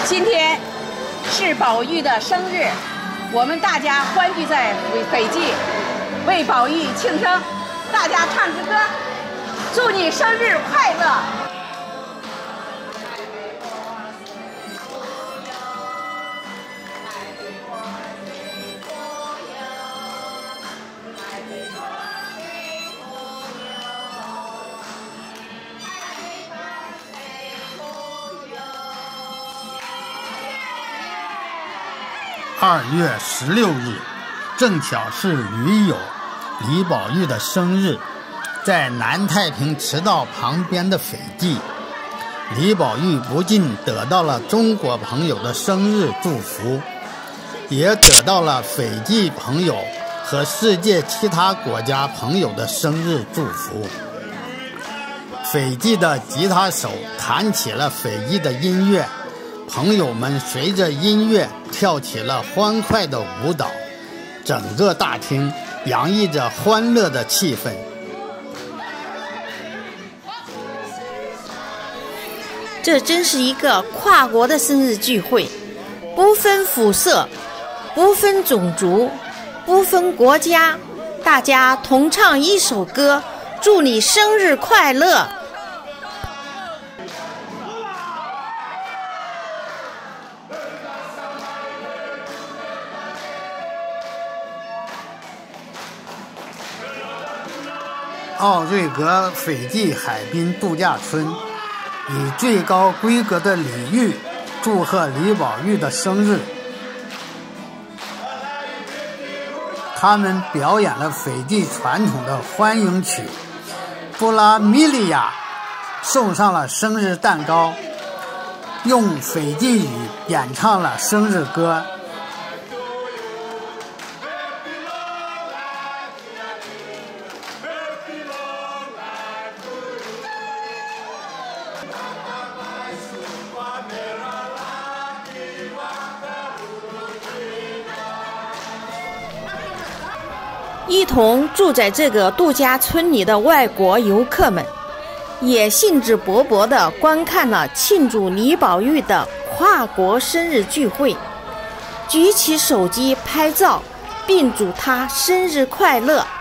今天是宝玉的生日，我们大家欢聚在斐济，为宝玉庆生。大家唱支歌，祝你生日快乐！ 2月16日，正巧是驴友李宝玉的生日，在南太平驰道旁边的斐济，李宝玉不仅得到了中国朋友的生日祝福，也得到了斐济朋友和世界其他国家朋友的生日祝福。斐济的吉他手弹起了斐济的音乐，朋友们随着音乐跳起了欢快的舞蹈，整个大厅洋溢着欢乐的气氛。 这真是一个跨国的生日聚会，不分肤色，不分种族，不分国家，大家同唱一首歌，祝你生日快乐。 奥瑞格斐济海滨度假村以最高规格的礼遇祝贺李宝玉的生日。他们表演了斐济传统的欢迎曲布拉米利亚，送上了生日蛋糕，用斐济语演唱了生日歌。 一同住在这个度假村里的外国游客们，也兴致勃勃地观看了庆祝李宝玉的跨国生日聚会，举起手机拍照，并祝他生日快乐。